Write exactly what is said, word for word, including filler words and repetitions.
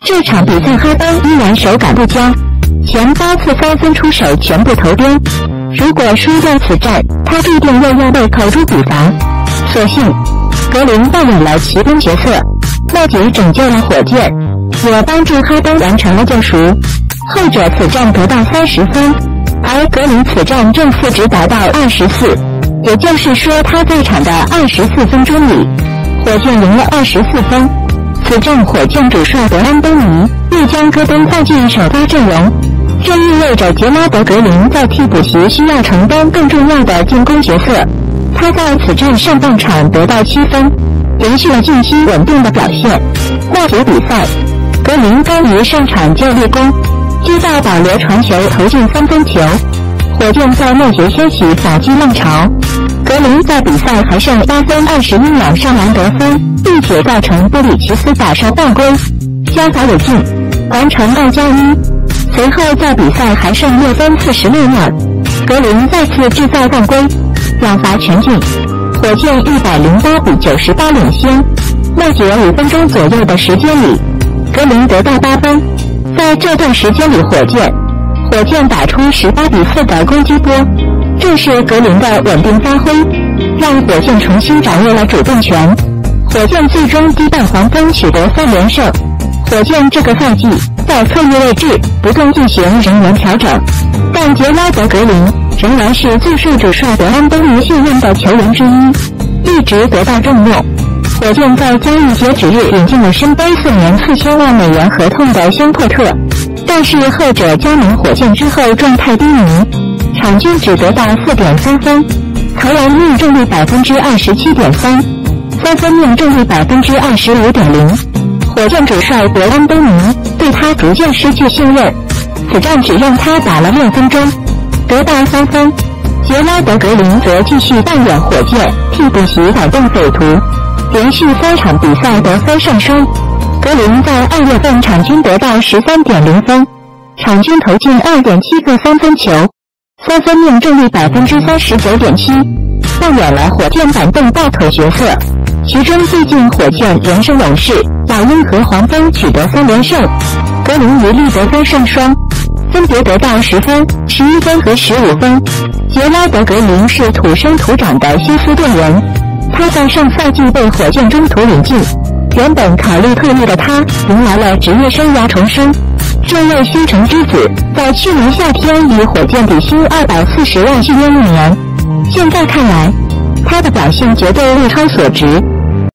这场比赛哈登依然手感不佳，前八次三分出手全部投边。如果输掉此战，他必定又要被口诛笔伐。所幸格林扮演了骑兵角色，纳吉拯救了火箭，也帮助哈登完成了救赎。后者此战得到三十分，而格林此战正负值达到二十四，也就是说他在场的二十四分钟里，火箭赢了二十四分。此战火箭主帅德安东尼又将戈登放进首发阵容，这意味着杰拉德·格林在替补席需要承担更重要的进攻角色。他在此战上半场得到七分，延续了近期稳定的表现。那节比赛，格林刚一上场就立功，接到保罗传球投进三分球，火箭在那节掀起反击浪潮。格林在比赛还剩八分二十一秒上篮得分，并且造成布里奇斯打上犯规，加罚有进，完成二加一。随后在比赛还剩六分四十六秒，格林再次制造犯规，两罚全进，火箭一百零八比九十八领先。那节五分钟左右的时间里，格林得到八分。在这段时间里，火箭火箭打出十八比四的攻击波。正是格林的稳定发挥，让火箭重新掌握了主动权。火箭最终击败黄蜂，取得三连胜。火箭这个赛季在侧翼位置不断进行人员调整，但杰拉德·格林仍然是最受主帅德安东尼信任的球员之一，一直得到重用。火箭在交易截止日引进了身背四年四千万美元合同的香珀特，但是后者加盟火箭之后状态低迷，场均只得到 四点三分，投篮命中率 百分之二十七点三， 三分命中率 百分之二十五点零。 火箭主帅德安东尼对他逐渐失去信任，此战只让他打了六分钟，得到三分。杰拉德·格林则继续扮演火箭替补席反动匪徒，连续三场比赛得分上升。格林在二月份场均得到 十三点零分，场均投进 二点七个三分球，三分命中率 百分之三十九点七， 扮演了火箭板凳大腿角色。其中最近火箭连胜勇士、老鹰和黄蜂取得三连胜，格林一律得分上双，分别得到十分、十一分和十五分。杰拉德·格林是土生土长的休斯顿人，他在上赛季被火箭中途引进，原本考虑退役的他迎来了职业生涯重生。这位星城之子在去年夏天与火箭底薪二百四十万续约一年，现在看来他的表现绝对物超所值。